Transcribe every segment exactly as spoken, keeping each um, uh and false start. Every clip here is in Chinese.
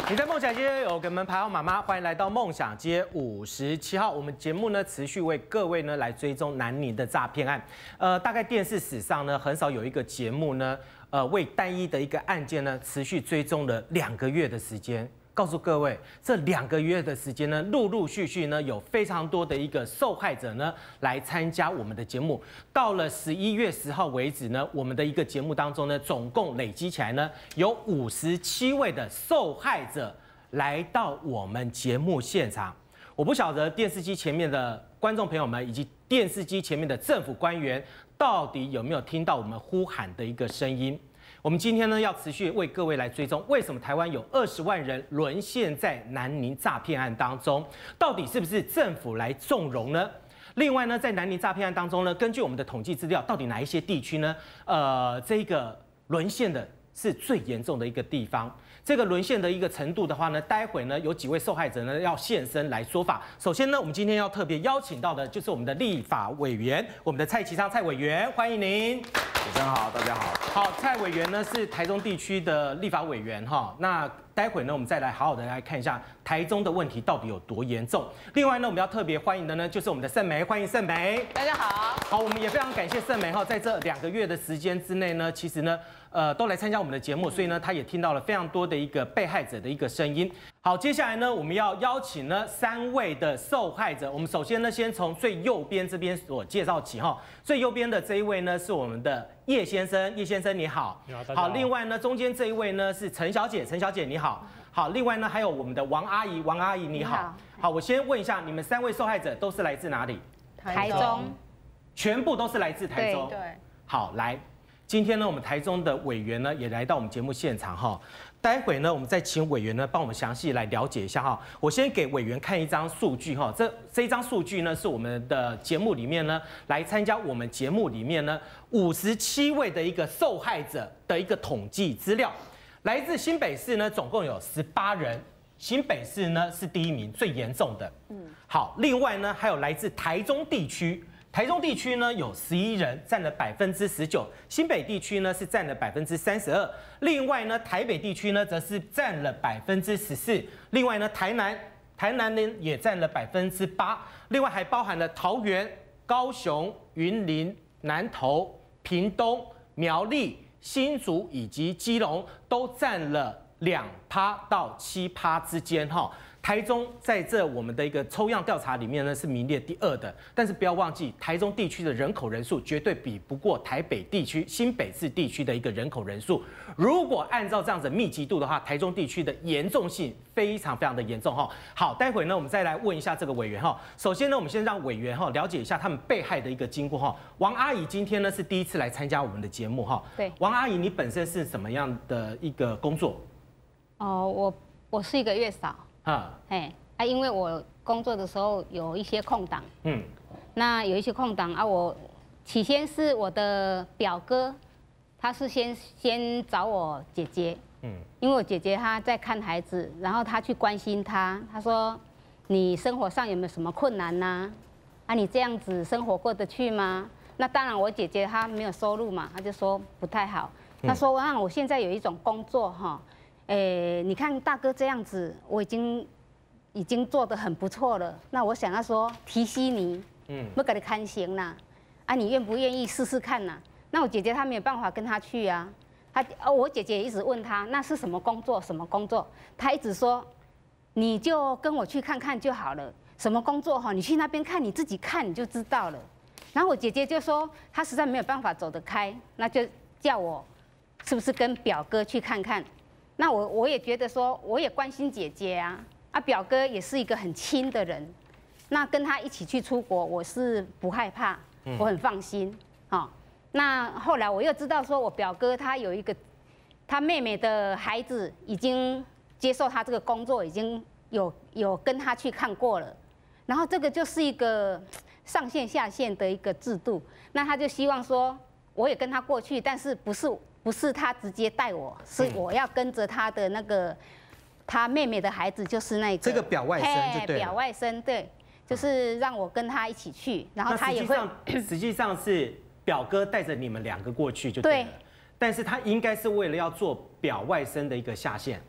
你在梦想街有个门牌号码吗？欢迎来到梦想街五十七号。我们节目呢持续为各位呢来追踪南宁的诈骗案。呃，大概电视史上呢很少有一个节目呢，呃，为单一的一个案件呢持续追踪了两个月的时间。告诉各位，这两个月的时间呢，陆陆续续呢有非常多的一个受害者呢来参加我们的节目。到了十一月十号为止呢，我们的一个节目当中呢，总共累积起来呢有五十七位的受害者来到我们节目现场。我不晓得电视机前面的观众朋友们以及电视机前面的政府官员到底有没有听到我们呼喊的一个声音。我们今天呢要持续为各位来追踪，为什么台湾有二十万人沦陷在南宁诈骗案当中？到底是不是政府来纵容呢？另外呢，在南宁诈骗案当中呢，根据我们的统计资料，到底哪一些地区呢？呃，这个沦陷的是最严重的一个地方。这个沦陷的一个程度的话呢，待会呢有几位受害者呢要现身来说法。首先呢，我们今天要特别邀请到的就是我们的立法委员，我们的蔡其昌蔡委员，欢迎您。 主持人好，大家好。 好，蔡委员呢是台中地区的立法委员哈。那待会呢，我们再来好好的来看一下台中的问题到底有多严重。另外呢，我们要特别欢迎的呢就是我们的盛梅，欢迎盛梅。 大家好。 好，我们也非常感谢盛梅哈，在这两个月的时间之内呢，其实呢。呃，都来参加我们的节目，所以呢，他也听到了非常多的一个被害者的一个声音。好，接下来呢，我们要邀请呢三位的受害者。我们首先呢，先从最右边这边所介绍起哈。最右边的这一位呢，是我们的叶先生，叶先生你好。 你好，大家好。 好，另外呢，中间这一位呢是陈小姐，陈小姐你好。好，另外呢还有我们的王阿姨，王阿姨你好。 你好。 好，我先问一下，你们三位受害者都是来自哪里？ 台中。 全部都是来自台中。 对。 好，来。今天呢，我们台中的委员呢也来到我们节目现场哈。待会呢，我们再请委员呢帮我们详细来了解一下哈。我先给委员看一张数据哈，这这一张数据呢是我们的节目里面呢来参加我们节目里面呢五十七位的一个受害者的一个统计资料，来自新北市呢总共有十八人，新北市呢是第一名最严重的。嗯，好，另外呢还有来自台中地区。台中地区呢有十一人，占了百分之十九；新北地区呢是占了百分之三十二。另外呢，台北地区呢则是占了百分之十四。另外呢，台南台南呢也占了百分之八。另外还包含了桃园、高雄、云林、南投、屏东、苗栗、新竹以及基隆，都占了两趴到七趴之间哈。台中在这我们的一个抽样调查里面呢是名列第二的，但是不要忘记，台中地区的人口人数绝对比不过台北地区、新北市地区的一个人口人数。如果按照这样子密集度的话，台中地区的严重性非常非常的严重哈。好，待会呢我们再来问一下这个委员哈。首先呢，我们先让委员哈了解一下他们被害的一个经过哈。王阿姨今天呢是第一次来参加我们的节目哈。 对。 王阿姨，你本身是什么样的一个工作？ 哦，我我是一个月嫂。啊，哎啊，因为我工作的时候有一些空档，嗯，那有一些空档啊，我起先是我的表哥，他是先先找我姐姐，嗯，因为我姐姐她在看孩子，然后他去关心她，他说你生活上有没有什么困难呐？啊，你这样子生活过得去吗？那当然，我姐姐她没有收入嘛，她就说不太好。她说啊，我现在有一种工作哈。诶，你看大哥这样子，我已经已经做得很不错了。那我想要说提携你，嗯，不给你看行啦，啊，你愿不愿意试试看呐？那我姐姐她没有办法跟他去啊，她哦，我姐姐一直问他那是什么工作，什么工作？她一直说你就跟我去看看就好了，什么工作哈，你去那边看，你自己看你就知道了。然后我姐姐就说她实在没有办法走得开，那就叫我是不是跟表哥去看看。那我我也觉得说，我也关心姐姐啊，啊表哥也是一个很亲的人，那跟他一起去出国，我是不害怕，我很放心。好，那后来我又知道说，我表哥他有一个他妹妹的孩子已经接受他这个工作，已经有有跟他去看过了，然后这个就是一个上线下线的一个制度，那他就希望说，我也跟他过去，但是不是。不是他直接带我，是我要跟着他的那个他妹妹的孩子，就是那个这个表外甥就对了。 表外甥对，就是让我跟他一起去，然后他也会。 实际上是表哥带着你们两个过去就对了。但是他应该是为了要做表外甥的一个下线。 对，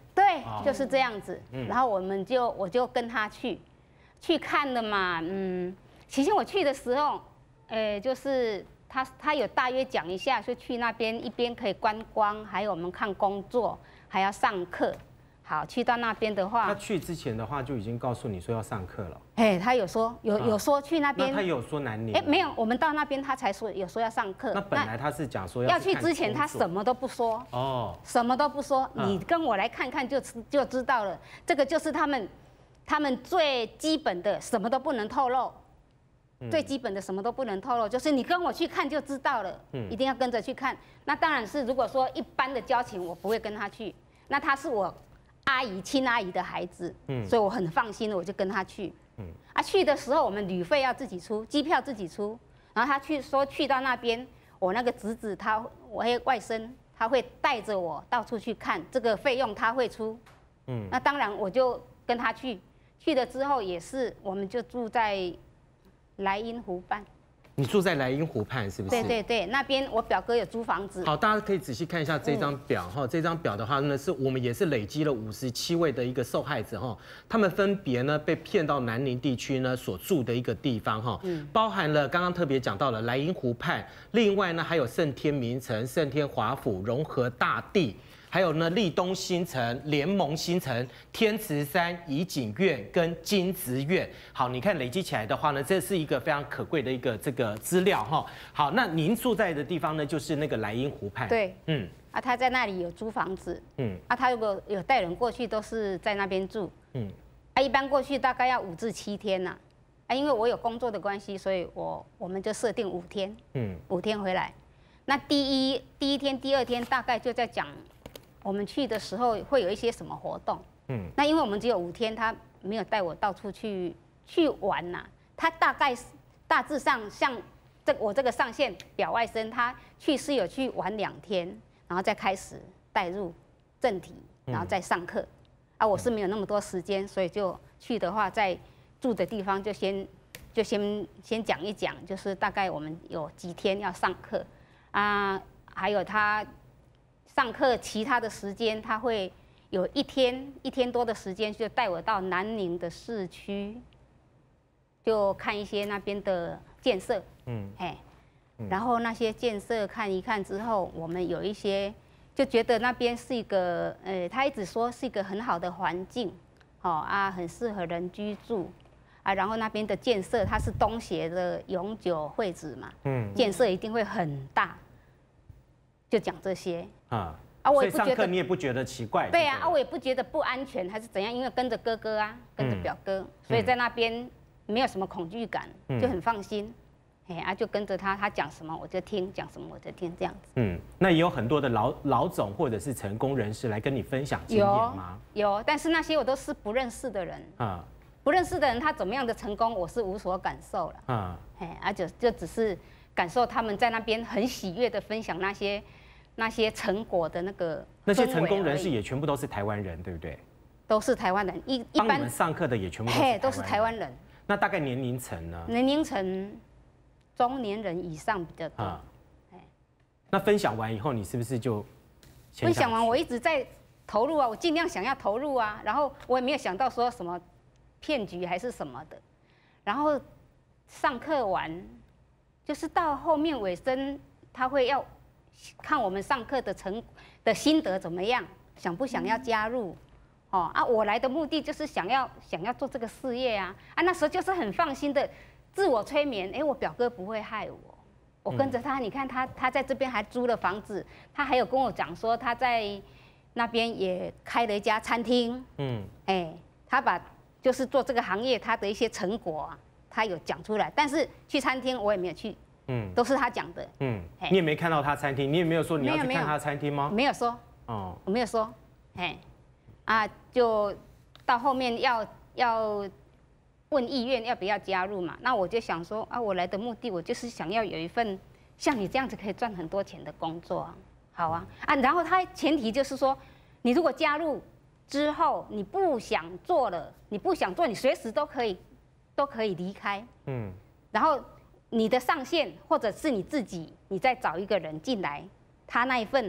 就是这样子。然后我们就我就跟他去去看了嘛，嗯，其实我去的时候，呃，就是他他有大约讲一下，说去那边一边可以观光，还有我们看工作，还要上课。好，去到那边的话， 他去之前的话就已经告诉你说要上课了。 哎，他有说有有说去那边， 那他有说南宁？ 哎，没有，我们到那边他才说有说要上课。 那本来他是讲说要要去之前他什么都不说哦，什么都不说，你跟我来看看就就知道了。这个就是他们他们最基本的，什么都不能透露。最基本的什么都不能透露，就是你跟我去看就知道了，一定要跟着去看。那当然是如果说一般的交情，我不会跟他去。那他是我阿姨亲阿姨的孩子，嗯，所以我很放心的，我就跟他去。嗯，啊，去的时候我们旅费要自己出，机票自己出。然后他去说去到那边，我那个侄子他我外甥他会带着我到处去看，这个费用他会出。嗯，那当然我就跟他去，去了之后也是，我们就住在莱茵湖畔。 你住在莱茵湖畔是不是？ 对对对，那边我表哥有租房子。 好，大家可以仔细看一下这张表哈，这张表的话呢，是我们也是累积了五十七位的一个受害者哈，他们分别呢被骗到南宁地区呢所住的一个地方哈，包含了刚刚特别讲到了莱茵湖畔，另外呢还有盛天名城、盛天华府、融合大地。还有呢，立东新城、联盟新城、天慈山、怡景苑跟金植苑。好，你看累积起来的话呢，这是一个非常可贵的一个这个资料哈。好，那您住在的地方呢，就是那个莱茵湖畔。 对，嗯，啊，他在那里有租房子，嗯，啊，他如果有带人过去，都是在那边住，嗯，啊，一般过去大概要五至七天呐，啊，因为我有工作的关系，所以我我们就设定五天，嗯，五天回来。那第一第一天、第二天大概就在讲。我们去的时候会有一些什么活动？嗯，那因为我们只有五天，他没有带我到处去去玩呐、啊。他大概大致上像这我这个上线表外甥，他去是有去玩两天，然后再开始带入正题，然后再上课。嗯、啊，我是没有那么多时间，所以就去的话，在住的地方就先就先先讲一讲，就是大概我们有几天要上课啊，还有他。上课其他的时间，他会有一天一天多的时间，就带我到南宁的市区，就看一些那边的建设，嗯，哎，然后那些建设看一看之后，我们有一些就觉得那边是一个，呃，他一直说是一个很好的环境，哦啊，很适合人居住，啊，然后那边的建设，它是东协的永久会址嘛，嗯，建设一定会很大。就讲这些啊啊，我也不觉得，所以上课你也不觉得奇怪？ 对啊，啊，我也不觉得不安全还是怎样，因为跟着哥哥啊，跟着表哥，嗯、所以在那边没有什么恐惧感，嗯、就很放心。哎啊，就跟着他，他讲什么我就听，讲什么我就听，这样子。 嗯，那也有很多的老老总或者是成功人士来跟你分享经验吗？ 有，有，但是那些我都是不认识的人啊，不认识的人他怎么样的成功，我是无所感受了啊。哎啊，就就只是感受他们在那边很喜悦的分享那些。那些成果的那个那些成功人士也全部都是台湾人，对不对？ 都是台湾人，一一般。帮你们上课的也全部嘿都是台湾人。 那大概年龄层呢？ 年龄层中年人以上比较多。啊、 那分享完以后，你是不是就分享完？我一直在投入啊，我尽量想要投入啊，然后我也没有想到说什么骗局还是什么的。然后上课完，就是到后面尾声，他会要。看我们上课的成的心得怎么样，想不想要加入？哦啊，我来的目的就是想要想要做这个事业啊啊，那时候就是很放心的自我催眠，哎，我表哥不会害我，我跟着他，你看他他在这边还租了房子，他还有跟我讲说他在那边也开了一家餐厅，嗯，哎，他把就是做这个行业他的一些成果啊，他有讲出来，但是去餐厅我也没有去。嗯，都是他讲的。嗯， 你也没看到他餐厅，你也没有说你要去看他餐厅吗？ 没有说。哦，我没有说。哎，啊，就到后面要要问意愿要不要加入嘛？那我就想说啊，我来的目的我就是想要有一份像你这样子可以赚很多钱的工作啊。好啊，啊，然后他前提就是说，你如果加入之后你不想做了，你不想做，你随时都可以都可以离开。嗯，然后。你的上线，或者是你自己，你再找一个人进来，他那一份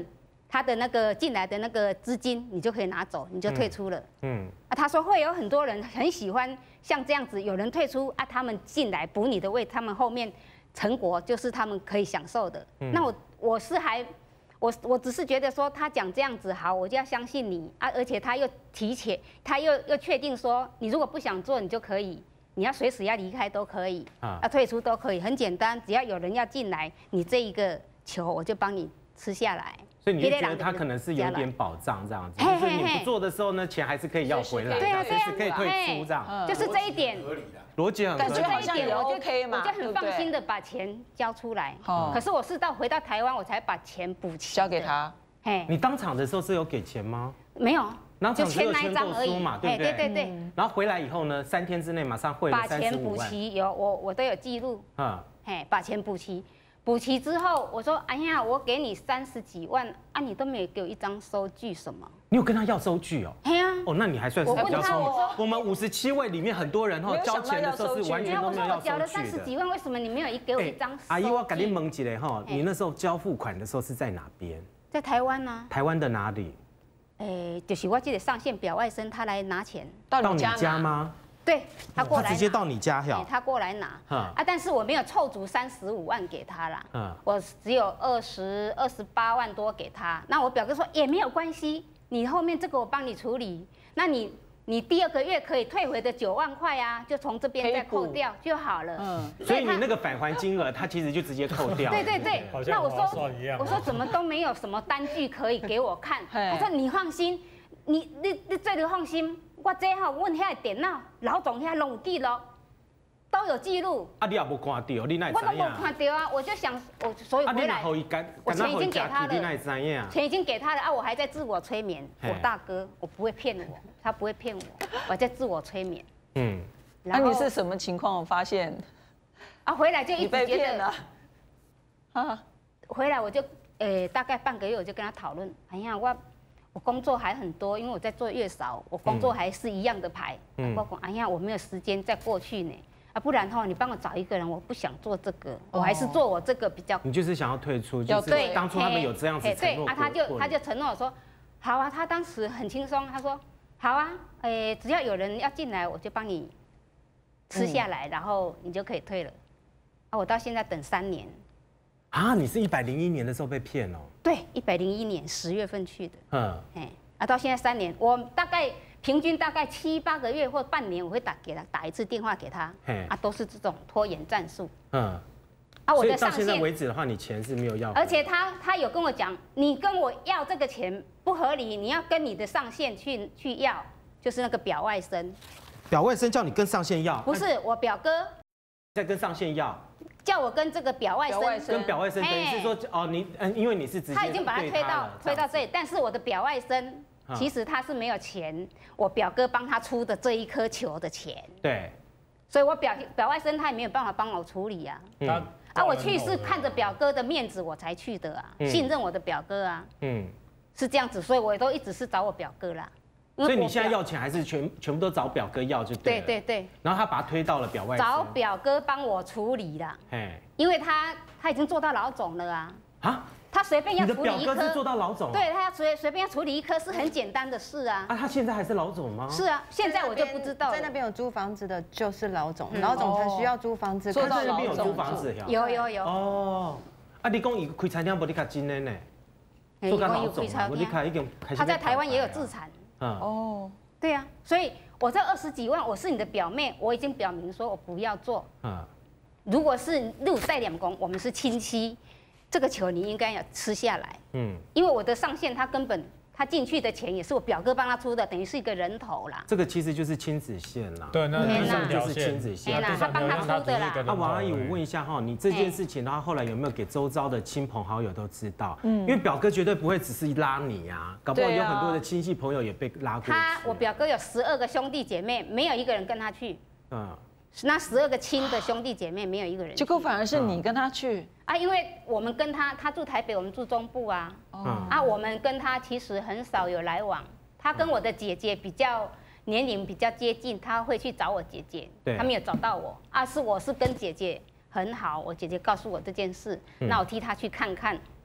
他的那个进来的那个资金，你就可以拿走，你就退出了。嗯，啊，他说会有很多人很喜欢像这样子，有人退出啊，他们进来补你的位，他们后面成果就是他们可以享受的。嗯、那我我是还，我我只是觉得说他讲这样子好，我就要相信你啊，而且他又提前，他又又确定说，你如果不想做，你就可以，你要随时要离开都可以，啊，退出都可以，很简单，只要有人要进来，你这一个球我就帮你吃下来。 所以你就觉得他可能是有点保障这样子，就是你不做的时候呢，钱还是可以要回来， 对啊， 随时可以退出这样， 就是这一点逻辑很合理， 感觉好像也 OK 嘛，我就很放心的把钱交出来。可是我是到回到台湾，我才把钱补齐， 交给他。 嘿， 你当场的时候是有给钱吗？ 没有， 就签那一张而已嘛， 对不对？ 对对对。 然后回来以后呢，三天之内马上汇了三十五万， 把钱补齐，有我我都有记录，嗯，嘿，把钱补齐。补齐之后，我说：“哎呀，我给你三十几万啊，你都没有给我一张收据什么？ 你有跟他要收据哦？ 对呀。 哦，那你还算是比较聪明。我们五十七位里面很多人哈，交钱的时候是完全都没有要收据的。 我交了三十几万，为什么你没有一给我一张收据？ 阿姨，我赶紧问一下哈，你那时候交付款的时候是在哪边？ 在台湾呢。 台湾的哪里？ 哎，就是我记得上线表外甥他来拿钱， 到你家吗？对， 他过来， 他直接到你家呀？ 他过来拿，啊，但是我没有凑足三十五万给他啦，嗯，我只有二十二十八万多给他。那我表哥说也没有关系，你后面这个我帮你处理，那你你第二个月可以退回的九万块啊，就从这边再扣掉就好了。嗯， 所以你那个返还金额，他其实就直接扣掉。 对对对，那我说我说怎么都没有什么单据可以给我看，他说你放心，你你你最得放心。我这哈问遐电脑，老总遐拢有记录，都有记录。 啊，你也无看到，你哪会知影？ 我都没看到啊，我就想，我所以回来，我钱已经给他了，钱已经给他了啊，我还在自我催眠。我大哥，我不会骗我，他不会骗我，我在自我催眠。嗯， 那你是什么情况？我发现啊，回来就一直被骗了。 啊，回来我就，呃，大概半个月我就跟他讨论，哎呀，我。我工作还很多，因为我在做月嫂，我工作还是一样的排。嗯，我讲，哎呀，我没有时间再过去呢，啊，不然的话，你帮我找一个人，我不想做这个，我还是做我这个比较。 你就是想要退出，就是当初他们有这样子承诺过。 对啊，他就他就承诺我说，好啊，他当时很轻松，他说好啊，诶，只要有人要进来，我就帮你吃下来，然后你就可以退了。啊，我到现在等三年。 啊，你是一百零一年的时候被骗哦？ 对，一百零一年十月份去的。嗯，哎，啊，到现在三年，我大概平均大概七八个月或半年，我会打给他打一次电话给他。啊，都是这种拖延战术。嗯， 啊，我的上线到现在为止的话，你钱是没有要。 而且他他有跟我讲，你跟我要这个钱不合理，你要跟你的上线去去要，就是那个表外甥。 表外甥叫你跟上线要？ 不是，我表哥在跟上线要。 叫我跟这个表外甥， 跟表外甥等于是说，哦，你嗯，因为你是直接他已经把他推到推到这里，但是我的表外甥其实他是没有钱，我表哥帮他出的这一颗球的钱， 对， 所以我表表外甥他也没有办法帮我处理啊，嗯，啊，我去是看着表哥的面子我才去的啊，信任我的表哥啊，嗯，是这样子，所以我都一直是找我表哥啦。 所以你现在要钱还是全全部都找表哥要就对了。 对对对。 然后他把他推到了表外。 找表哥帮我处理啦。哎。因为他他已经做到老总了啊。啊？他随便要处理一颗。 你的表哥是做到老总？ 对，他要随随便要处理一颗是很简单的事啊。 啊，他现在还是老总吗？ 是啊，现在我就不知道。 在那边有租房子的就是老总，老总才需要租房子。 他在那边有租房子呀？ 有有有。 哦。啊，你讲伊开餐厅无你较真的呢？做到老总啊，你看已经开始。 他在台湾也有自产。嗯。哦。对呀、啊，所以我这二十几万，我是你的表妹，我已经表明说我不要做。嗯，如果是入在两公，我们是亲戚，这个球你应该要吃下来。嗯，因为我的上线他根本他进去的钱也是我表哥帮他出的，等于是一个人头啦。 这个其实就是亲子线啦。 对，那第三条就是亲子线。 他帮他出的啦。 啊，王阿姨，我问一下哈，你这件事情的话，后来有没有给周遭的亲朋好友都知道？嗯，因为表哥绝对不会只是拉你啊，搞不好有很多的亲戚朋友也被拉过去。 他，我表哥有十二个兄弟姐妹，没有一个人跟他去。嗯。那十二个亲的兄弟姐妹没有一个人， 结果反而是你跟他去啊，因为我们跟他，他住台北，我们住中部啊，哦、啊，我们跟他其实很少有来往。他跟我的姐姐比较年龄比较接近，他会去找我姐姐，他没有找到我啊，是我是跟姐姐很好，我姐姐告诉我这件事，那我替他去看看，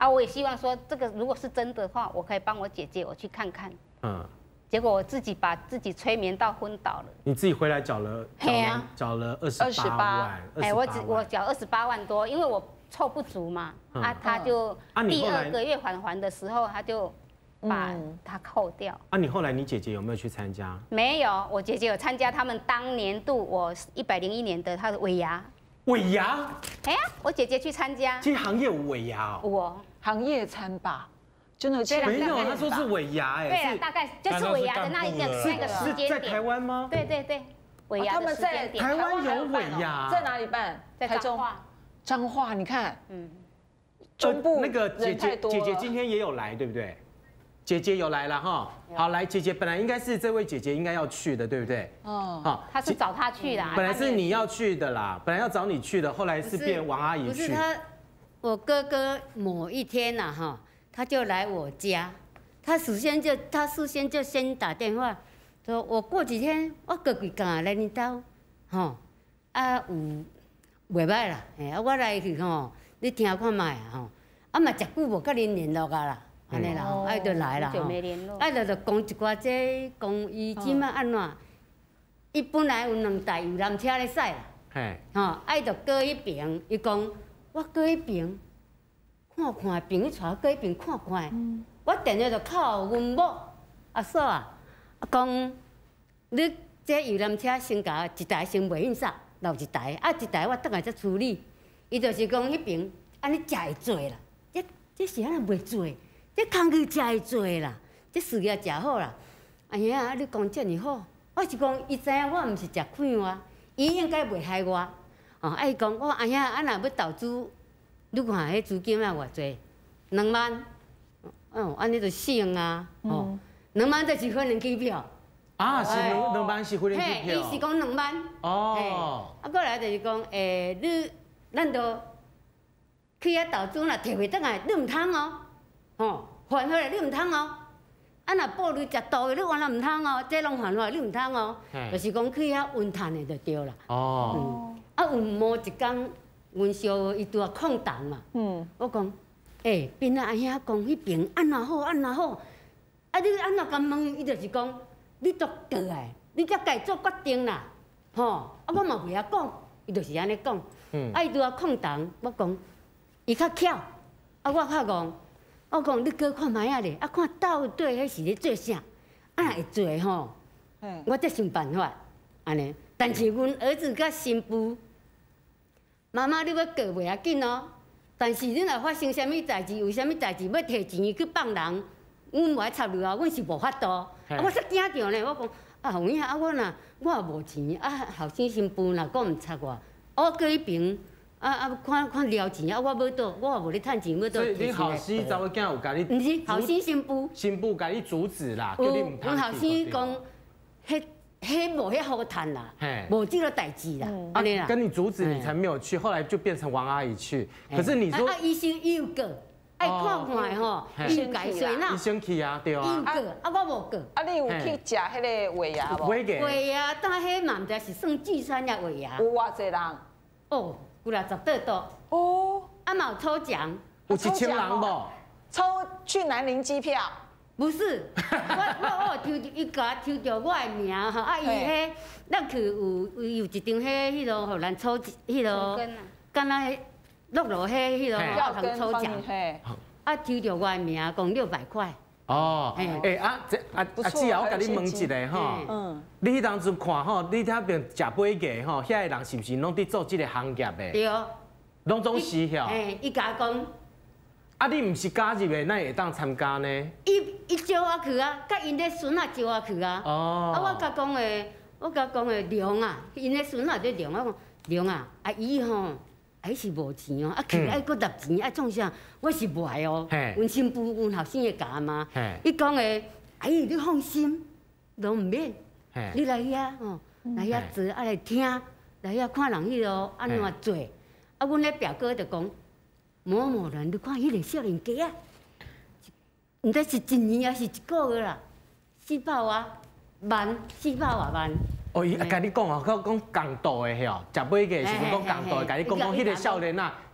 啊，我也希望说这个如果是真的话，我可以帮我姐姐我去看看。嗯。结果我自己把自己催眠到昏倒了。你自己回来缴了，缴了缴了二十八万， 哎，我只我缴二十八万多，因为我凑不足嘛。啊，他就第二个月返还的时候，他就把它扣掉。 啊，你后来你姐姐有没有去参加？ 没有，我姐姐有参加他们当年度我一百零一年的他的尾牙。 尾牙？ 哎呀，我姐姐去参加。 其实行业有尾牙哦。 我行业餐吧。真的没有，他说是尾牙哎， 对啊，大概就是尾牙的那一个那个时间点， 在台湾吗？ 对对对，尾牙的时间点， 台湾有尾牙， 在哪里办？ 在彰化。 彰化，你看，嗯，中部那个姐姐姐姐今天也有来，对不对？姐姐有来了哈，好来，姐姐本来应该是这位姐姐应该要去的，对不对？ 哦，好，她是找她去的， 本来是你要去的啦，本来要找你去的，后来是变王阿姨去。不是他，我哥哥某一天呐哈。他就来我家，他事先就他事先就先打电话，说我过几天我哥哥敢来你兜，吼，啊有袂歹啦，哎啊我来去吼，你听看卖啊吼，啊嘛食久无甲恁联络啊啦，安尼啦，啊就来啦，啊就就讲一寡这讲伊即摆安怎，伊本来有两台游览车咧驶啦，嘿，吼，啊伊就过迄边，伊讲我过迄边。看看，朋友带我过迄边看看。嗯、我电话就靠阮某阿嫂啊，讲你这游览车先甲一台先袂印煞，留一台，啊一台我等下再处理。伊就是讲迄边安尼食会做啦，这这是安尼袂做，这工具食会做啦，这事业食好啦。哎呀，你讲遮尔好，我是讲伊知影我毋是食亏啊，伊应该袂害我。哦，啊伊讲我哎呀，啊若要投资。你看，迄资金啊偌济，两万，哦，安尼就省啊，哦，两万就是飞人机票。 啊，是两两万是飞人机票。 伊是讲两万。哦。啊，过来就是讲，诶，你，咱就去遐投资啦，摕回转来，你唔通哦，吼，还回来你唔通哦。啊，若暴雷食毒的，你原来唔通哦，这拢还回来你唔通哦。就是讲去遐运碳的就对啦。哦。啊，有某一工。阮小伊拄啊空档嘛，嗯，我讲，诶，边仔阿兄讲迄边安怎好安怎好，啊你安怎敢问？伊就是讲，你都过来，你才家做决定啦，吼，啊我嘛袂晓讲，伊就是安尼讲，嗯，啊伊拄啊空档，我讲，伊较巧，啊我较戆，我讲你过看卖啊咧，啊看到底迄是咧做啥，啊若会做吼，嗯，我再想办法，安尼，但是阮儿子甲新妇。妈妈，你要过袂要紧哦，但是你若发生啥物代志，有啥物代志要摕钱去放人，阮无爱插入啊，阮是无法度。啊，我煞惊着呢，我讲啊，后影啊，我若我也无钱，啊，后生新妇若讲毋插我，我过迄边啊啊，看看了钱啊，我要倒，我也无咧趁钱要倒。 所以你后生查某囝有甲你？ 毋是后生新妇。 新妇甲你阻止啦，叫你毋通去。 阮后生讲，迄。迄无迄好谈啦，无这个代志啦，安尼啦。 跟你阻止你才没有去，后来就变成王阿姨去。可是你说， 啊，医生伊有过，爱看看吼，伊有解释啦。 医生去啊，对啊。 伊有过，啊我无过。 啊，你有去食迄个尾牙无？ 尾牙，但迄嘛毋知是算聚餐也尾牙。 有偌济人？ 哦，有六十多多。哦。啊嘛有抽奖。 有一千人无？ 抽去南宁机票。 不是，我我我抽伊甲抽着我的名吼，啊伊迄咱去有有有一张迄迄落，互咱抽迄落，敢若迄落落迄迄落，要通抽奖，啊抽着我的名，共六百块。哦， 诶啊，这啊啊姊啊，我甲你问一个吼，嗯，你迄当阵看吼，你遐边食飞价吼，遐个人是毋是拢伫做即个行业的？ 对， 拢总是晓。 诶，伊甲讲。 啊，你毋是加入的，那会当参加呢？ 伊伊招我去啊，甲因咧孙仔招我去啊。哦。啊，我甲讲诶，我甲讲诶，梁啊，因咧孙仔在梁，我讲梁啊，啊伊吼，还是无钱哦，啊去爱搁纳钱，啊创啥？我是无爱哦。嘿。阮新妇，阮后生会教嘛。嘿。伊讲诶，阿姨你放心，拢毋免。嘿。你来遐吼，来遐坐，啊来听，来遐看人迄落安怎做。啊，阮咧表哥就讲。某某人，你看迄个少年家啊，毋知是一年还是一个月啦，四百外万，四百外万。 哦，伊甲你讲哦，讲讲公道的吼，食尾价是讲公道的，甲你讲讲迄个少年啊，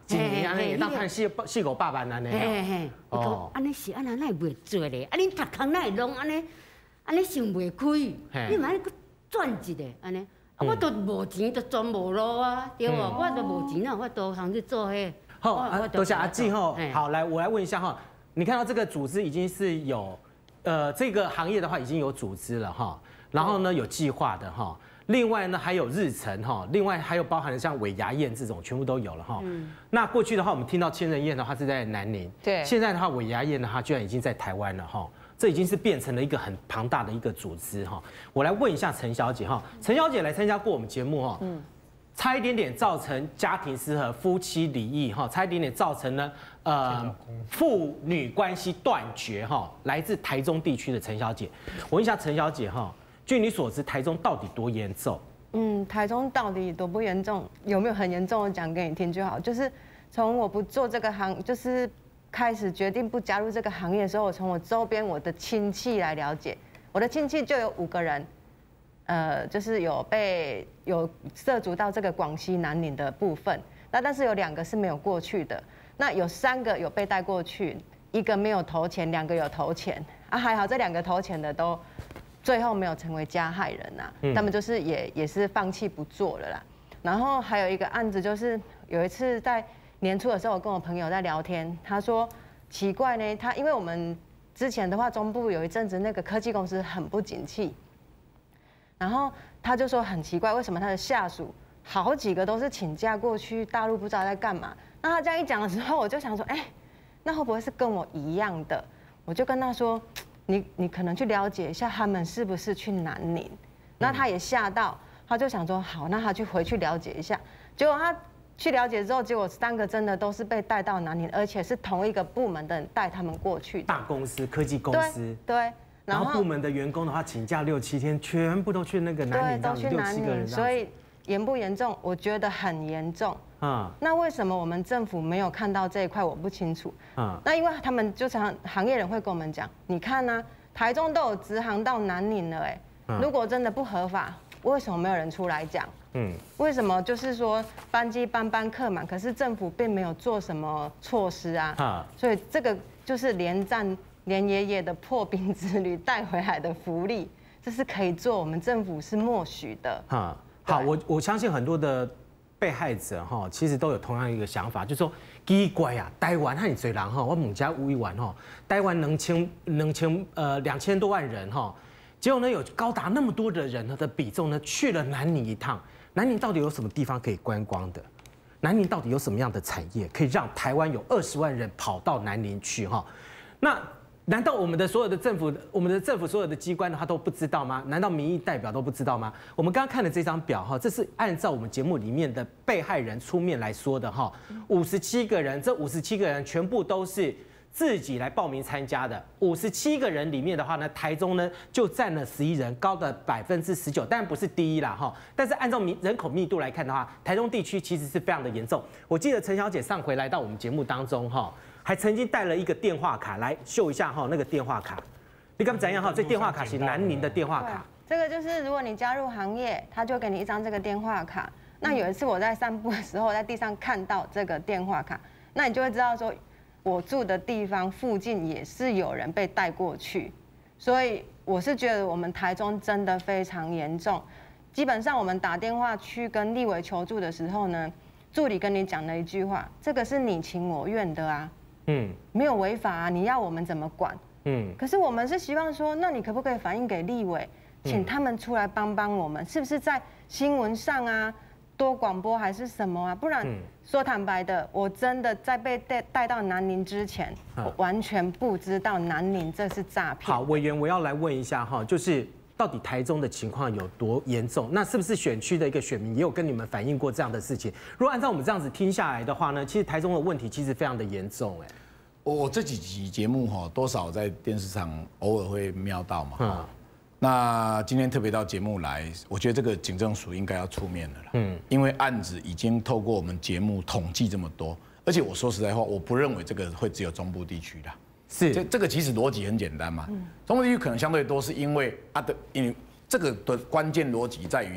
一年安尼，当看四四五百万安尼。 嘿嘿，哦，安尼是安那那会袂做咧？啊，恁读空那会弄安尼，安尼想袂开，你嘛安尼转一个安尼，啊，我都无钱，就全无路啊，对无？我都无钱啊，我都通去做迄。 好，多谢阿静吼。好，来我来问一下哈，你看到这个组织已经是有，呃，这个行业的话已经有组织了哈，然后呢有计划的哈。另外呢，还有日程哈，另外还有包含了像尾牙宴这种，全部都有了哈。嗯。那过去的话，我们听到千人宴的话是在南宁， 对。 现在的话，尾牙宴的话居然已经在台湾了哈，这已经是变成了一个很庞大的一个组织哈。我来问一下陈小姐哈，陈小姐来参加过我们节目哈，嗯，差一点点造成家庭失和、夫妻离异哈，差一点点造成呢呃父女关系断绝哈。来自台中地区的陈小姐，我问一下陈小姐哈。据你所知，台中到底多严重？ 嗯，台中到底多不严重？有没有很严重？我讲给你听就好。就是从我不做这个行，就是开始决定不加入这个行业的时候，我从我周边我的亲戚来了解，我的亲戚就有五个人，呃，就是有被有涉足到这个广西南宁的部分。那但是有两个是没有过去的，那有三个有被带过去，一个没有投钱，两个有投钱啊，还好这两个投钱的都。最后没有成为加害人呐、啊，嗯、他们就是也也是放弃不做了啦。然后还有一个案子，就是有一次在年初的时候，我跟我朋友在聊天，他说奇怪呢，他因为我们之前的话，中部有一阵子那个科技公司很不景气，然后他就说很奇怪，为什么他的下属好几个都是请假过去大陆，不知道在干嘛。那他这样一讲的时候，我就想说，哎，那会不会是跟我一样的？我就跟他说。你你可能去了解一下他们是不是去南宁，那他也吓到，他就想说好，那他去回去了解一下。结果他去了解之后，结果三个真的都是被带到南宁，而且是同一个部门的人带他们过去的。 大公司、科技公司。 对。对然后部门的员工的话，请假六七天，全部都去那个南宁， 对，都去南宁。所以严不严重？我觉得很严重。啊，那为什么我们政府没有看到这一块？我不清楚。啊，那因为他们就常行业人会跟我们讲，你看呢、啊，台中都有直航到南宁了，哎，如果真的不合法，为什么没有人出来讲？嗯，为什么就是说班机班班客满，可是政府并没有做什么措施啊？啊，所以这个就是连战连爷爷的破冰之旅带回来的福利，这是可以做，我们政府是默许的。啊， 好，我我相信很多的。被害者哈，其实都有同样一个想法，就是说奇怪啊，台湾和你最人哈，我猛家乌一玩哈，台湾能千能千呃两千多万人哈，结果呢有高达那么多的人的比重呢去了南宁一趟，南宁到底有什么地方可以观光的？南宁到底有什么样的产业可以让台湾有二十万人跑到南宁去哈？那难道我们的所有的政府，我们的政府所有的机关他都不知道吗？难道民意代表都不知道吗？我们刚刚看的这张表哈，这是按照我们节目里面的被害人出面来说的哈，五十七个人，这五十七个人全部都是自己来报名参加的。五十七个人里面的话呢，台中呢就占了十一人，高的百分之十九，当然不是第一啦哈。但是按照人口密度来看的话，台中地区其实是非常的严重。我记得陈小姐上回来到我们节目当中哈。还曾经带了一个电话卡来秀一下哈，那个电话卡，你敢怎样哈？这电话卡是南宁的电话卡。 这个就是如果你加入行业，他就给你一张这个电话卡。那有一次我在散步的时候，在地上看到这个电话卡，那你就会知道说，我住的地方附近也是有人被带过去，所以我是觉得我们台中真的非常严重。基本上我们打电话去跟立委求助的时候呢，助理跟你讲了一句话：这个是你情我愿的啊。嗯，没有违法啊，你要我们怎么管？嗯，可是我们是希望说，那你可不可以反映给立委，请他们出来帮帮我们，是不是在新闻上啊，多广播还是什么啊？不然说坦白的，我真的在被带带到南宁之前，我完全不知道南宁这是诈骗。 好，委员，我要来问一下哈，就是到底台中的情况有多严重？那是不是选区的一个选民也有跟你们反映过这样的事情？如果按照我们这样子听下来的话呢，其实台中的问题其实非常的严重，哎。 我这几集节目哈，多少在电视上偶尔会瞄到嘛。嗯。那今天特别到节目来，我觉得这个警政署应该要出面了啦。嗯。因为案子已经透过我们节目统计这么多，而且我说实在话，我不认为这个会只有中部地区的。 是。 这这个其实逻辑很简单嘛。嗯。中部地区可能相对多，是因为啊的，因为这个的关键逻辑在于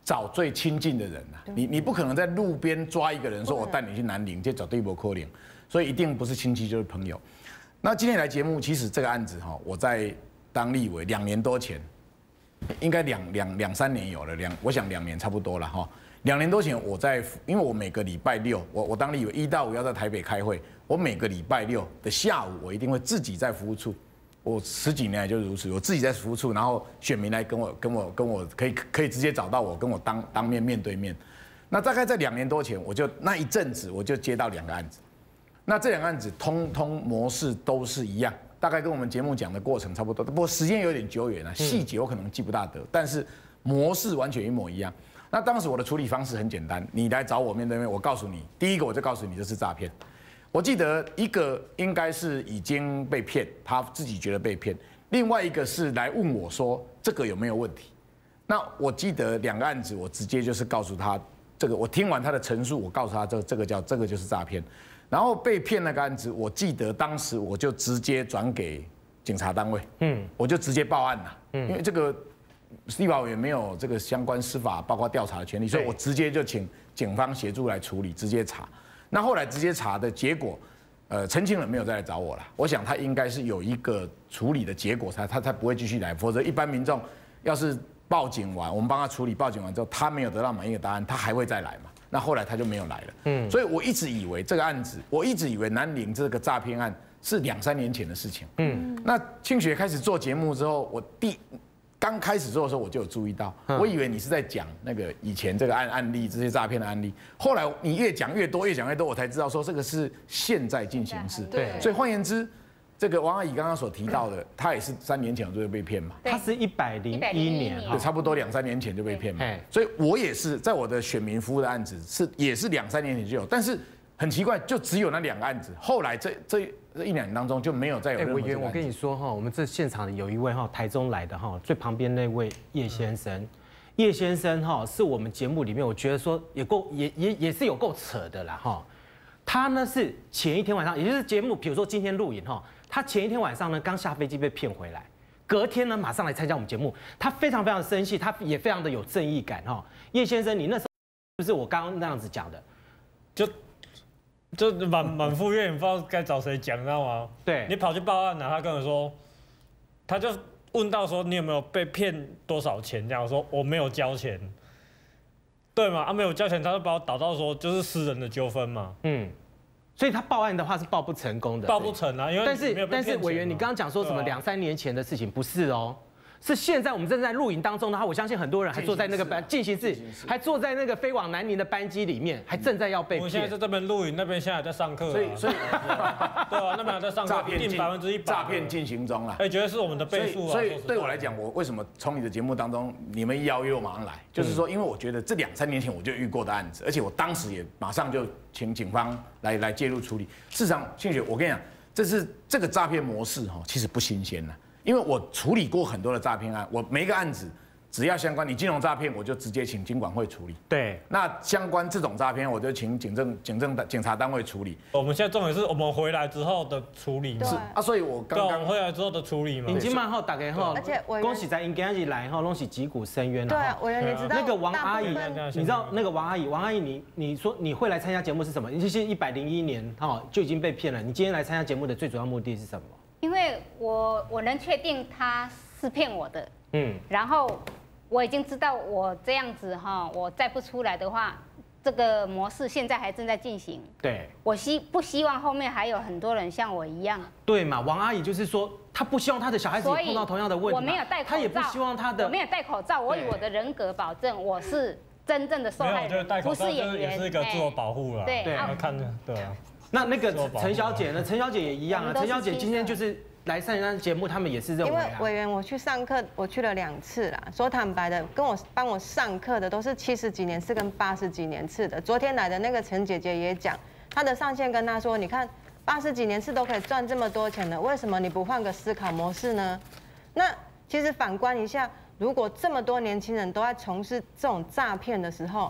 找最亲近的人啊，你你不可能在路边抓一个人说我带你去南宁，这绝对不可能，所以一定不是亲戚就是朋友。那今天来节目，其实这个案子哈，我在当立委两年多前，应该两两两三年有了，两我想两年差不多了哈。两年多前我在，因为我每个礼拜六，我我当立委一到五要在台北开会，我每个礼拜六的下午我一定会自己在服务处。我十几年来就如此，我自己在服务处，然后选民来跟我跟我跟我可以可以直接找到我，跟我当当面面对面。那大概在两年多前，我就那一阵子我就接到两个案子，那这两个案子通通模式都是一样，大概跟我们节目讲的过程差不多，不过时间有点久远了，细节我可能记不大得，但是模式完全一模一样。那当时我的处理方式很简单，你来找我面对面，我告诉你，第一个我就告诉你这是诈骗。我记得一个应该是已经被骗，他自己觉得被骗；另外一个是来问我说这个有没有问题。那我记得两个案子，我直接就是告诉他这个，我听完他的陈述，我告诉他这这个叫这个就是诈骗。然后被骗那个案子，我记得当时我就直接转给警察单位，嗯，我就直接报案了，嗯，因为这个立法委员没有这个相关司法包括调查的权利，所以我直接就请警方协助来处理，直接查。那后来直接查的结果，呃，陈清仁没有再来找我了。我想他应该是有一个处理的结果，才他才不会继续来。否则一般民众要是报警完，我们帮他处理，报警完之后他没有得到满意的答案，他还会再来嘛？那后来他就没有来了。嗯，所以我一直以为这个案子，我一直以为南宁这个诈骗案是两三年前的事情。嗯，那庆学开始做节目之后，我第刚开始做的时候，我就有注意到，我以为你是在讲那个以前这个案案例，这些诈骗的案例。后来你越讲越多，越讲越多，我才知道说这个是现在进行式。 对， 所以换言之，这个王阿姨刚刚所提到的，她也是三年前就会被骗嘛。 她是一百零一年， 对，差不多两三年前就被骗嘛。所以我也是在我的选民服务的案子是也是两三年前就有，但是很奇怪，就只有那两个案子，后来这这。这一两年当中就没有再有任何。委员， 我跟你说哈，我们这现场有一位哈台中来的哈，最旁边那位叶先生，叶先生哈是我们节目里面我觉得说也够也也也是有够扯的啦哈。他呢是前一天晚上，也就是节目，比如说今天录影哈，他前一天晚上呢刚下飞机被骗回来，隔天呢马上来参加我们节目，他非常非常生气，他也非常的有正义感哈。叶先生，你那时候是不是我刚刚那样子讲的？ 就。就满满腹怨言，不知道该找谁讲，知道吗？ 对， 你跑去报案了，他跟我说，他就问到说你有没有被骗多少钱？这样我说我没有交钱，对嘛？啊，没有交钱，他就把我导到说就是私人的纠纷嘛。嗯， 所以他报案的话是报不成功的， 报不成啊，因为但是但是委员，你刚刚讲说什么两三年前的事情，不是哦。是现在我们正在录影当中的话，我相信很多人还坐在那个班进行式，还坐在那个飞往南宁的班机里面，还正在要被骗。 我现在在这边录影，那边现在在上课。 所以所以对啊，那边还在上课，定百分之一百。 诈骗进行中了。 哎，觉得是我们的倍数啊。 所以对我来讲，我为什么从你的节目当中，你们一邀约我马上来，就是说，因为我觉得这两三年前我就遇过的案子，而且我当时也马上就请警方来来介入处理。事实上，庆雪，我跟你讲，这是这个诈骗模式哈，其实不新鲜了。因为我处理过很多的诈骗案，我每一个案子只要相关你金融诈骗，我就直接请金管会处理。 对， 那相关这种诈骗，我就请警政、警政、警察单位处理。 我们现在重点是我们回来之后的处理。 是啊，所以我刚刚回来之后的处理嘛。 已经蛮好，大家好， 而且恭喜在应该是来哈，恭喜击鼓深渊。 对啊，委员你知道那个王阿姨，你知道那个王阿姨，王阿姨你你说你会来参加节目是什么？你就是一百零一年哈就已经被骗了，你今天来参加节目的最主要目的是什么？ 因为我我能确定他是骗我的，嗯，然后我已经知道我这样子哈，我再不出来的话，这个模式现在还正在进行。 对， 我希不希望后面还有很多人像我一样？ 对嘛，王阿姨就是说，她不希望她的小孩子也碰到同样的问题。 我没有戴口罩， 她也不希望她的， 我没有戴口罩，我以我的人格保证我是真正的受害人，不是演员， 也是一个自我保护了。 对， 看着对啊。 那那个陈小姐呢？陈小姐也一样啊。陈小姐今天就是来上人节目，他们也是认为、啊。 因为委员我去上课，我去了两次啦。说坦白的，跟我帮我上课的都是七十几年次跟八十几年次的。昨天来的那个陈姐姐也讲，她的上线跟她说，你看八十几年次都可以赚这么多钱了，为什么你不换个思考模式呢？那其实反观一下，如果这么多年轻人都在从事这种诈骗的时候，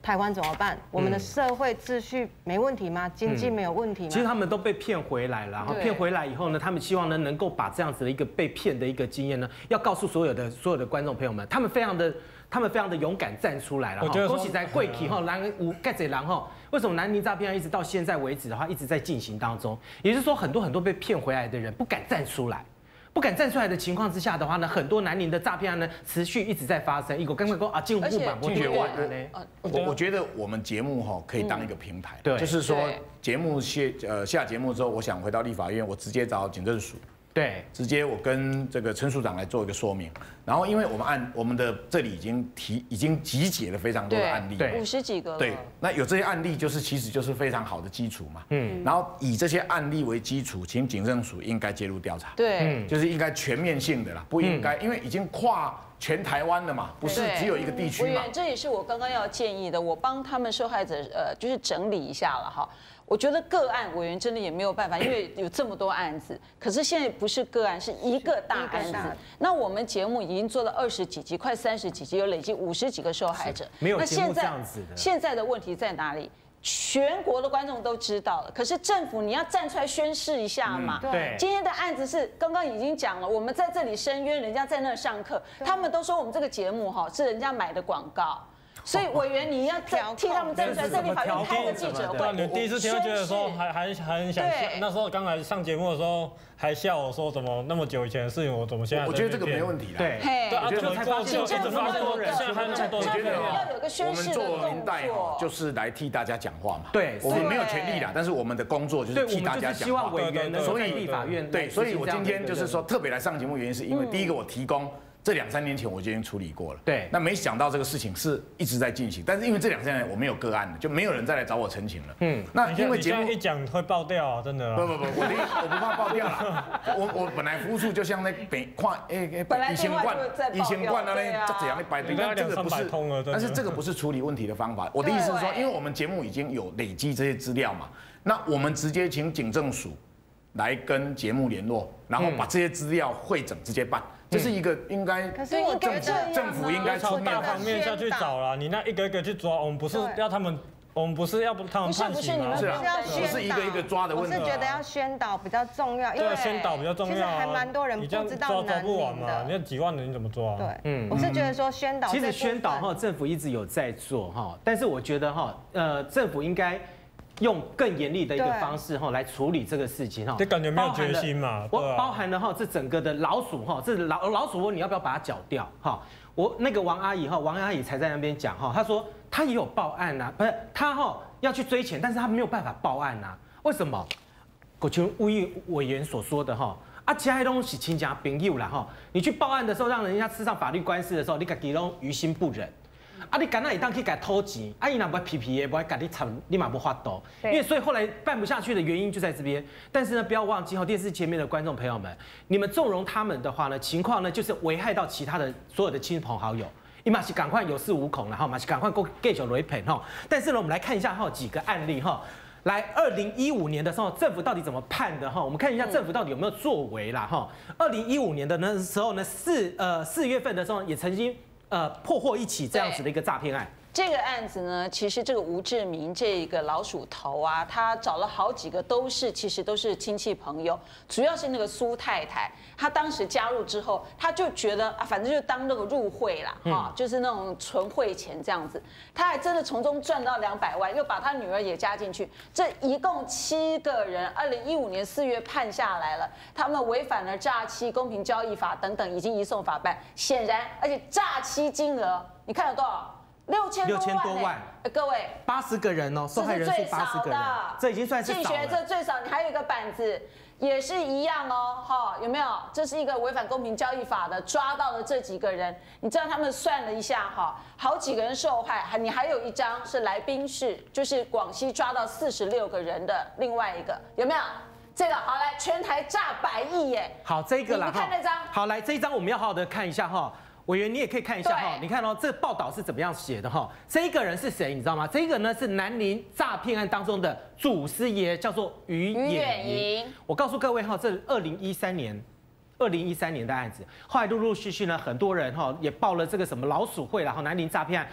台湾怎么办？我们的社会秩序没问题吗？经济没有问题吗？ 其实他们都被骗回来了，然后骗回来以后呢，他们希望呢能够把这样子的一个被骗的一个经验呢，要告诉所有的所有的观众朋友们，他们非常的。他们非常的勇敢站出来了，哈，恭喜在贵体哈，然五盖贼狼哈，为什么南宁诈骗案一直到现在为止的话一直在进行当中？也就是说，很多很多被骗回来的人不敢站出来，不敢站出来的情况之下的话呢，很多南宁的诈骗案呢持续一直在发生。一个刚刚说啊，进步版不绝完了呢。 我我觉得我们节目哈可以当一个平台， 对， 就是说节目下呃下节目之后，我想回到立法院，我直接找警政署。 对， 直接我跟这个陈署长来做一个说明，然后因为我们按我们的这里已经提已经集结了非常多的案例， 对，五十几个了， 对，那有这些案例就是其实就是非常好的基础嘛，嗯，然后以这些案例为基础，请警政署应该介入调查， 对， 就是应该全面性的啦，不应该，因为已经跨全台湾了嘛，不是只有一个地区嘛。 委员，这也是我刚刚要建议的，我帮他们受害者呃就是整理一下了哈。我觉得个案委员真的也没有办法，因为有这么多案子。可是现在不是个案，是一个大案子。那我们节目已经做了二十几集，快三十几集，有累计五十几个受害者。 没有节目这样子的。 现在的问题在哪里？全国的观众都知道了，可是政府你要站出来宣示一下嘛。 嗯、对。 今天的案子是刚刚已经讲了，我们在这里申冤，人家在那上课，他们都说我们这个节目哈是人家买的广告。所以委员，你要替他们站出来，在立法院开个记者会。 你第一次听会觉得说还还还很想笑，那时候刚来上节目的时候还笑我说怎么那么久以前的事情，我怎么现在？ 我觉得这个没问题啦。 对， 对，我觉得才发现， 现在发现现在还那么多人。 我觉得要有个宣誓的动作。 我们做明代哈，就是来替大家讲话嘛。 对， 我们没有权利啦，但是我们的工作就是替大家讲话。 希望委员能在立法院。 对，所以我今天就是说特别来上节目，原因是因为第一个我提供。这两三年前我就已经处理过了， 对。 那没想到这个事情是一直在进行，但是因为这两三年我没有个案了，就没有人再来找我澄清了。嗯， 那因为节目一讲会爆掉啊，真的。 不不不，我我不怕爆掉了。我我本来服务处就像那北跨诶诶，乙型冠乙型冠啊那这怎样的摆，但这个不是，但是这个不是处理问题的方法。我的意思是说，因为我们节目已经有累积这些资料嘛，那我们直接请警政署来跟节目联络，然后把这些资料汇整直接办。这是一个应该， 可是我政府政府应该从大方面下去找了。你那一个一个去抓，我们不是要他们，我们不是要他们判刑吗？ 是啊， 不是一个一个抓的问题。 我是觉得要宣导比较重要， 因为宣导比较重要。 其实还蛮多人不知道南宁的。 你要几万人你怎么抓？ 对，嗯，我是觉得说宣导， 其实宣导哈，政府一直有在做哈，但是我觉得哈，呃，政府应该。用更严厉的一个方式哈来处理这个事情哈， 这感觉没有决心嘛？ 我包含了哈这整个的老鼠哈，这老老鼠窝你要不要把它缴掉哈？我那个王阿姨哈，王阿姨才在那边讲哈，她说她也有报案呐，不是她哈要去追钱，但是她没有办法报案呐，为什么？国权物议委员所说的哈。啊，其他东西亲家朋友啦哈，你去报案的时候，让人家吃上法律官司的时候，你自己都于心不忍。啊，你敢那一当去给他偷钱，啊，伊若不皮皮的，不会给你惨，立马不发抖。因为所以后来办不下去的原因就在这边。但是呢，不要忘记哈，电视前面的观众朋友们，你们纵容他们的话呢，情况呢就是危害到其他的所有的亲朋好友。你马是赶快有恃无恐，然后马是赶快够继续雷赔哈。但是呢，我们来看一下哈几个案例哈。来，二零一五年的时候，政府到底怎么判的哈？我们看一下政府到底有没有作为啦哈。二零一五年的那时候呢，四呃四月份的时候也曾经。呃，破获一起这样子的一个诈骗案。 这个案子呢，其实这个吴志明这个老鼠头啊，他找了好几个，都是其实都是亲戚朋友，主要是那个苏太太，她当时加入之后，她就觉得啊，反正就当那个入会啦，哈、嗯，就是那种纯会钱这样子，她还真的从中赚到两百万，又把她女儿也加进去，这一共七个人，二零一五年四月判下来了，他们违反了诈欺、公平交易法等等，已经移送法办，显然，而且诈欺金额，你看有多少？六千多万、欸，六千多万，各位， 八十个人哦，受害人数八十个人，这已经算是少了。 竞选这最少，你还有一个板子，也是一样哦，哈，有没有？这是一个违反公平交易法的，抓到了这几个人，你知道他们算了一下哈，好几个人受害，还你还有一张是来宾室，就是广西抓到四十六个人的另外一个，有没有？这个好来，全台诈百亿耶！ 好，这个啦， 你看那张， 好来这一张我们要好好的看一下哈。委员，你也可以看一下哈，你看哦，这报道是怎么样写的哈？这一个人是谁，你知道吗？这个呢是南宁诈骗案当中的祖师爷，叫做于远莹。我告诉各位哈，这二零一三年，二零一三年的案子，后来陆陆续续呢，很多人哈也报了这个什么老鼠会啦，然后南宁诈骗案。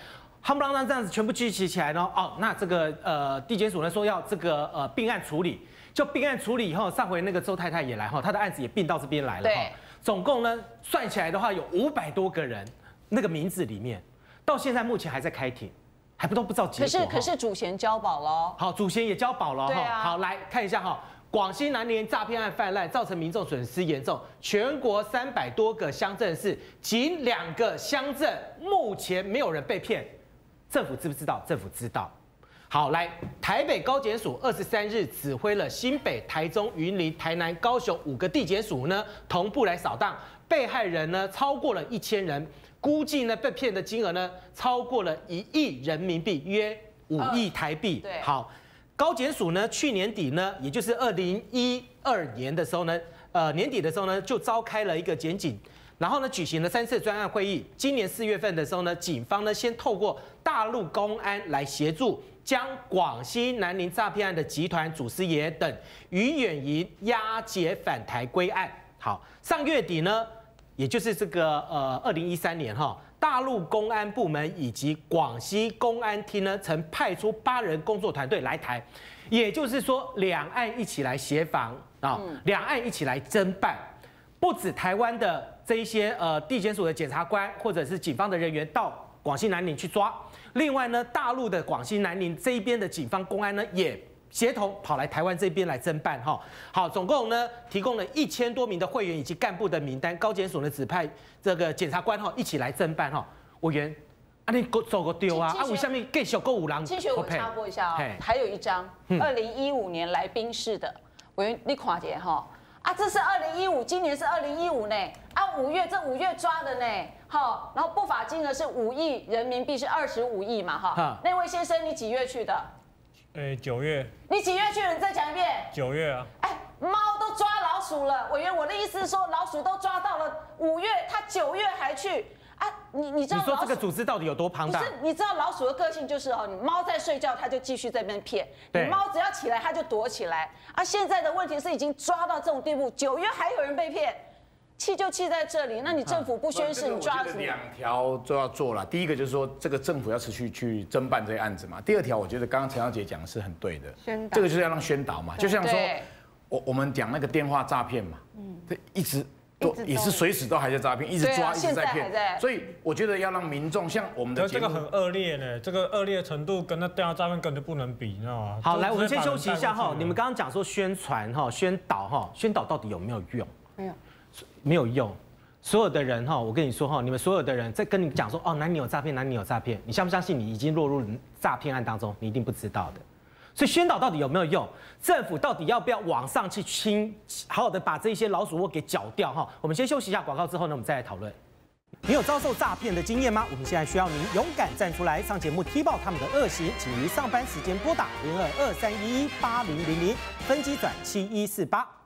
夯不啷当这样子全部聚集起来呢，哦，那这个呃地检署呢说要这个呃并案处理，就并案处理以后，上回那个周太太也来哈，她的案子也并到这边来了哈，总共呢算起来的话有五百多个人，那个名字里面，到现在目前还在开庭，还不都不知道结果。 可是可是主嫌交保喽， 好，主嫌也交保了哈， 啊、 好来看一下哈。广西南宁诈骗案泛滥，造成民众损失严重。全国三百多个乡镇市，仅两个乡镇目前没有人被骗。政府知不知道？政府知道。好，来，台北高检署二十三日指挥了新北、台中、云林、台南、高雄五个地检署呢，同步来扫荡，被害人呢超过了一千人，估计呢被骗的金额呢超过了一亿人民币，约五亿台币。 对， 好。高检署呢，去年底呢，也就是二零一二年的时候呢，呃年底的时候呢，就召开了一个检警，然后呢举行了三次专案会议。今年四月份的时候呢，警方呢先透过大陆公安来协助，将广西南宁诈骗案的集团祖师爷等于远银押解返台归案。好，上月底呢，也就是这个呃二零一三年哈。大陆公安部门以及广西公安厅呢，曾派出八人工作团队来台，也就是说，两岸一起来协防啊，两岸一起来侦办，不止台湾的这一些呃地检署的检察官或者是警方的人员到广西南宁去抓，另外呢，大陆的广西南宁这一边的警方公安呢也协同跑来台湾这边来侦办哈。好，总共呢提供了一千多名的会员以及干部的名单，高检署呢指派这个检察官哈一起来侦办哈。委员，啊你走个丢啊，啊为什么继续够五郎？ 清雪，我插播一下啊，还有一张二零一五年来宾室的委员，你看一下哈。啊，这是二零一五，今年是二零一五呢。啊，五月这五月抓的呢，好，然后不法金额是五亿人民币，是二十五亿嘛哈。那位先生，你几月去的？ 哎，九月。 你几月去的？你再讲一遍。 九月啊。 哎，猫都抓老鼠了，委员，我的意思是说，老鼠都抓到了，五月他九月还去啊？你你知道？ 你说这个组织到底有多庞大？ 不是，你知道老鼠的个性就是哦，你猫在睡觉，它就继续在那边骗；你猫只要起来，它就躲起来。啊，现在的问题是已经抓到这种地步，九月还有人被骗。气就气在这里，那你政府不宣誓，你抓什么？ 两条都要做了。第一个就是说，这个政府要持续去侦办这些案子嘛。第二条，我觉得刚刚陈小姐讲的是很对的， 宣导这个就是要让宣导嘛。就像说，我我们讲那个电话诈骗嘛，嗯，这一直都也是随时都还在诈骗，一直抓，一直在骗。所以我觉得要让民众像我们的这个很恶劣呢，这个恶劣程度跟那电话诈骗根本不能比，你知道吗？ 好，来，我们先休息一下哈。你们刚刚讲说宣传哈、宣导哈，宣导到底有没有用？ 没有， 没有用。所有的人哈，我跟你说哈，你们所有的人在跟你讲说哦，哪里有诈骗，哪里有诈骗，你相不相信你已经落入诈骗案当中？你一定不知道的。所以宣导到底有没有用？政府到底要不要往上去清，好好的把这些老鼠窝给搅掉哈？我们先休息一下广告之后呢，我们再来讨论。你有遭受诈骗的经验吗？我们现在需要您勇敢站出来，上节目踢爆他们的恶行，请于上班时间拨打零二二三一一八零零零分机转七一四八。